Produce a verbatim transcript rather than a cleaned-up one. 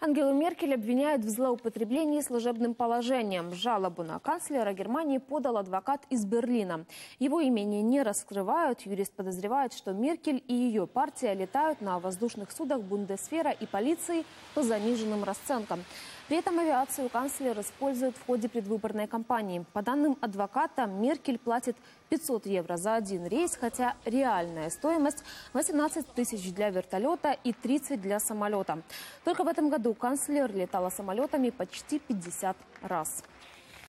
Ангелу Меркель обвиняют в злоупотреблении служебным положением. Жалобу на канцлера Германии подал адвокат из Берлина. Его имени не раскрывают. Юрист подозревает, что Меркель и ее партия летают на воздушных судах Бундесвера и полиции по заниженным расценкам. При этом авиацию канцлер использует в ходе предвыборной кампании. По данным адвоката, Меркель платит пятьсот евро за один рейс, хотя реальная стоимость восемнадцать тысяч для вертолета и тридцать для самолета. Только в этом году канцлер летала самолетами почти пятьдесят раз.